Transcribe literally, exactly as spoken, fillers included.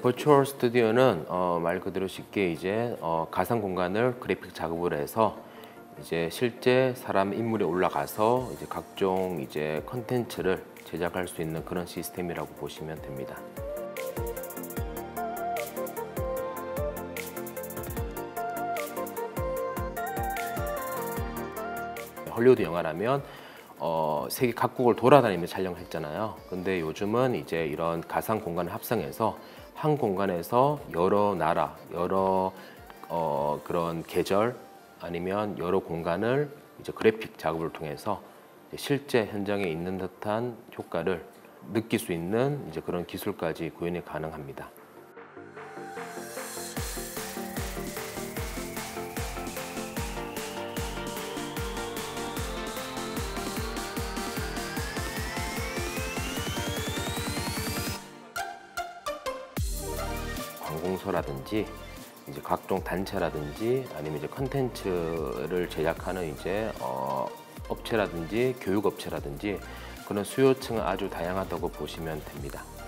버추얼 스튜디오는 어, 말 그대로 쉽게 이제 어, 가상 공간을 그래픽 작업을 해서 이제 실제 사람 인물이 올라가서 이제 각종 이제 컨텐츠를 제작할 수 있는 그런 시스템이라고 보시면 됩니다. 헐리우드 영화라면 어, 세계 각국을 돌아다니면서 촬영을 했잖아요. 근데 요즘은 이제 이런 가상 공간을 합성해서 한 공간에서 여러 나라, 여러 어, 그런 계절 아니면 여러 공간을 이제 그래픽 작업을 통해서 실제 현장에 있는 듯한 효과를 느낄 수 있는 이제 그런 기술까지 구현이 가능합니다. 관공서라든지 이제 각종 단체라든지 아니면 이제 컨텐츠를 제작하는 이제 어, 업체라든지 교육업체라든지 그런 수요층은 아주 다양하다고 보시면 됩니다.